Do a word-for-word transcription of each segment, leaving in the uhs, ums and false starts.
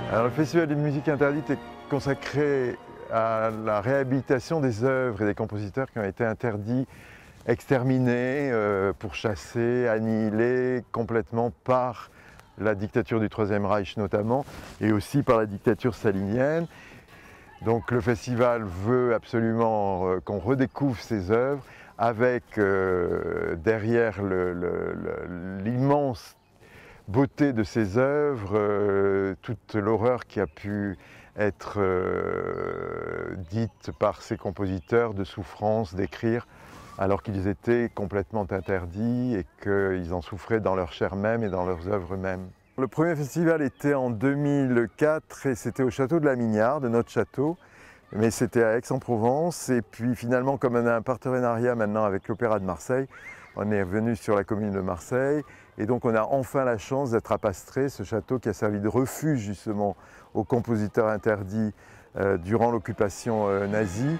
Alors, le Festival des musiques interdites est consacré à la réhabilitation des œuvres et des compositeurs qui ont été interdits, exterminés, euh, pourchassés, annihilés complètement par la dictature du Troisième Reich notamment, et aussi par la dictature stalinienne. Donc le festival veut absolument euh, qu'on redécouvre ces œuvres avec euh, derrière l'immense beauté de ces œuvres, euh, toute l'horreur qui a pu être euh, dite par ces compositeurs de souffrance, d'écrire, alors qu'ils étaient complètement interdits et qu'ils en souffraient dans leur chair même et dans leurs œuvres mêmes. Le premier festival était en deux mille quatre et c'était au château de la Mignarde, notre château, mais c'était à Aix-en-Provence. Et puis finalement, comme on a un partenariat maintenant avec l'Opéra de Marseille, on est revenu sur la commune de Marseille et donc on a enfin la chance d'être à Pastré, ce château qui a servi de refuge justement aux compositeurs interdits euh, durant l'occupation euh, nazie.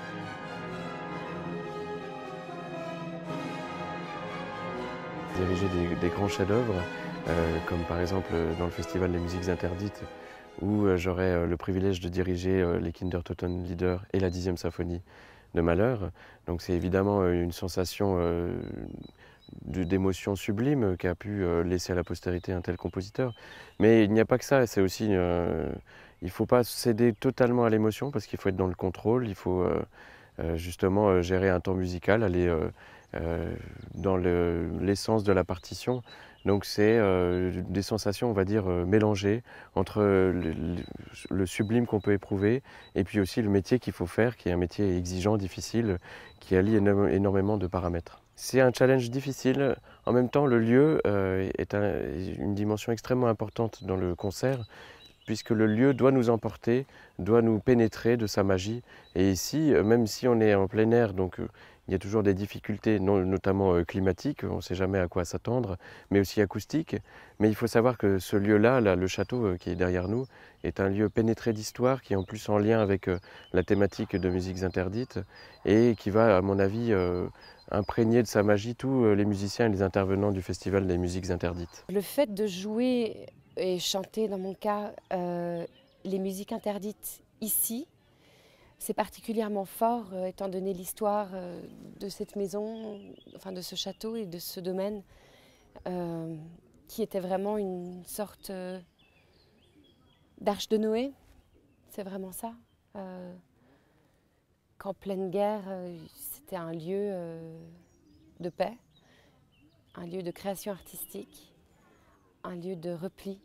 Diriger des, des grands chefs-d'œuvre, euh, comme par exemple dans le Festival des musiques interdites, où euh, j'aurai euh, le privilège de diriger euh, les Kindertotenlieder et la dixième symphonie de Mahler. Donc c'est évidemment euh, une sensation euh, d'émotion sublime qu'a pu euh, laisser à la postérité un tel compositeur. Mais il n'y a pas que ça, c'est aussi... Euh, il ne faut pas céder totalement à l'émotion parce qu'il faut être dans le contrôle, il faut euh, euh, justement euh, gérer un temps musical, aller euh, euh, dans l'essence le, de la partition. Donc c'est euh, des sensations, on va dire, euh, mélangées entre le, le, le sublime qu'on peut éprouver et puis aussi le métier qu'il faut faire, qui est un métier exigeant, difficile, qui allie éno énormément de paramètres. C'est un challenge difficile. En même temps, le lieu euh, est un, une dimension extrêmement importante dans le concert, puisque le lieu doit nous emporter, doit nous pénétrer de sa magie. Et ici, même si on est en plein air, donc il y a toujours des difficultés, notamment climatiques, on ne sait jamais à quoi s'attendre, mais aussi acoustiques. Mais il faut savoir que ce lieu-là, là, le château qui est derrière nous, est un lieu pénétré d'histoire, qui est en plus en lien avec la thématique de musiques interdites, et qui va, à mon avis, imprégner de sa magie tous les musiciens et les intervenants du Festival des musiques interdites. Le fait de jouer et chanter, dans mon cas, euh, les musiques interdites ici, c'est particulièrement fort, euh, étant donné l'histoire euh, de cette maison, enfin de ce château et de ce domaine, euh, qui était vraiment une sorte euh, d'arche de Noé. C'est vraiment ça. Euh, qu'en pleine guerre, euh, c'était un lieu euh, de paix, un lieu de création artistique, un lieu de repli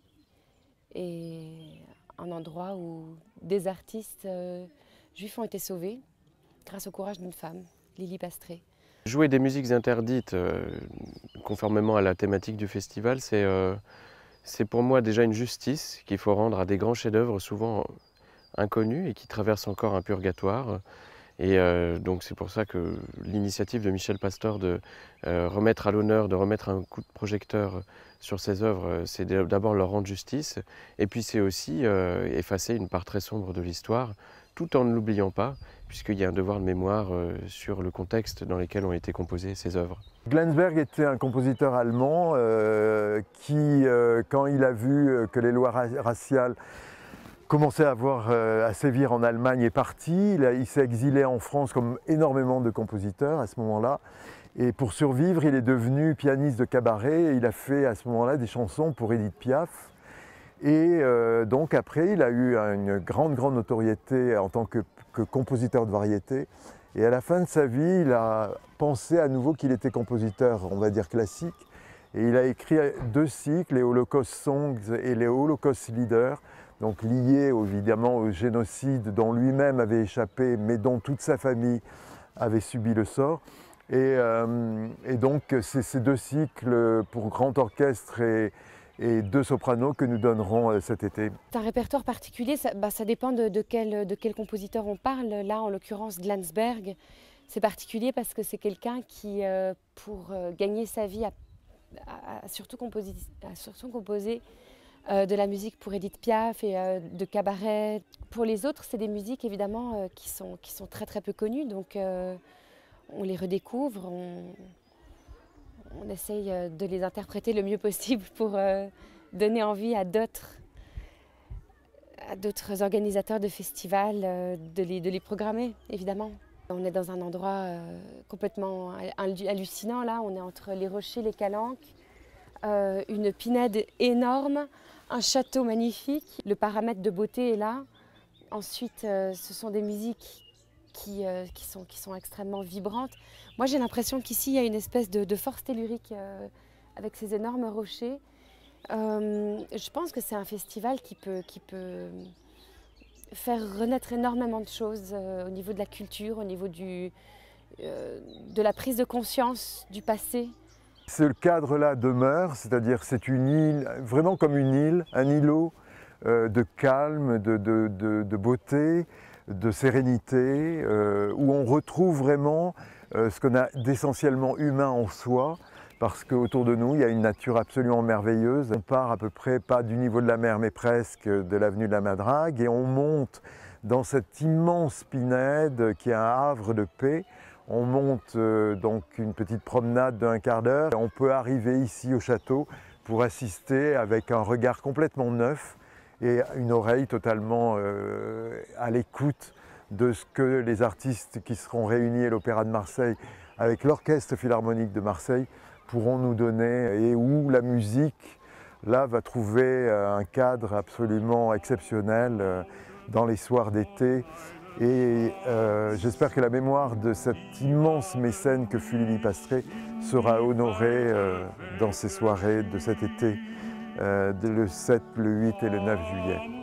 et un endroit où des artistes euh, juifs ont été sauvés grâce au courage d'une femme, Lily Pastré. Jouer des musiques interdites, euh, conformément à la thématique du festival, c'est euh, c'est pour moi déjà une justice qu'il faut rendre à des grands chefs-d'œuvre souvent inconnus et qui traversent encore un purgatoire. Et euh, donc c'est pour ça que l'initiative de Michel Pastor de euh, remettre à l'honneur, de remettre un coup de projecteur sur ces œuvres, c'est d'abord leur rendre justice, et puis c'est aussi euh, effacer une part très sombre de l'histoire, tout en ne l'oubliant pas, puisqu'il y a un devoir de mémoire euh, sur le contexte dans lequel ont été composées ces œuvres. Glensberg était un compositeur allemand euh, qui, euh, quand il a vu que les lois ra raciales commençait à, avoir, euh, à sévir en Allemagne, est parti. Il, il s'est exilé en France comme énormément de compositeurs à ce moment-là. Et pour survivre, il est devenu pianiste de cabaret et il a fait à ce moment-là des chansons pour Édith Piaf. Et euh, donc après, il a eu une grande, grande notoriété en tant que, que compositeur de variété. Et à la fin de sa vie, il a pensé à nouveau qu'il était compositeur, on va dire classique. Et il a écrit deux cycles, les Holocaust Songs et les Holocaust Lieder, donc liés évidemment au génocide dont lui-même avait échappé, mais dont toute sa famille avait subi le sort. Et, euh, et donc c'est ces deux cycles pour grand orchestre et, et deux sopranos que nous donnerons cet été. C'est un répertoire particulier, ça, bah, ça dépend de, de, quel, de quel compositeur on parle. Là, en l'occurrence, Glensberg, c'est particulier parce que c'est quelqu'un qui, euh, pour euh, gagner sa vie, a, a, a surtout composé, a surtout composé euh, de la musique pour Édith Piaf et euh, de cabaret. Pour les autres, c'est des musiques évidemment euh, qui, sont, qui sont très très peu connues, donc euh, on les redécouvre, on, on essaye de les interpréter le mieux possible pour euh, donner envie à d'autres à d'autres organisateurs de festivals euh, de, les, de les programmer, évidemment. On est dans un endroit euh, complètement hallucinant, là. On est entre les rochers, les calanques, euh, une pinède énorme, un château magnifique. Le paramètre de beauté est là. Ensuite, euh, ce sont des musiques qui, euh, qui, sont, qui sont extrêmement vibrantes. Moi, j'ai l'impression qu'ici, il y a une espèce de, de force tellurique euh, avec ces énormes rochers. Euh, je pense que c'est un festival qui peut, qui peut faire renaître énormément de choses euh, au niveau de la culture, au niveau du, euh, de la prise de conscience du passé. Ce cadre-là demeure, c'est-à-dire c'est une île, vraiment comme une île, un îlot euh, de calme, de, de, de, de beauté, de sérénité, euh, où on retrouve vraiment euh, ce qu'on a d'essentiellement humain en soi, parce qu'autour de nous, il y a une nature absolument merveilleuse. On part à peu près, pas du niveau de la mer, mais presque de l'avenue de la Madrague, et on monte dans cette immense pinède qui est un havre de paix. On monte euh, donc une petite promenade d'un quart d'heure. On peut arriver ici au château pour assister avec un regard complètement neuf et une oreille totalement euh, à l'écoute de ce que les artistes qui seront réunis à l'Opéra de Marseille avec l'Orchestre Philharmonique de Marseille pourront nous donner, et où la musique là va trouver un cadre absolument exceptionnel dans les soirs d'été. Et euh, j'espère que la mémoire de cet immense mécène que fut Lili Pastré sera honorée euh, dans ces soirées de cet été, euh, le sept, le huit et le neuf juillet.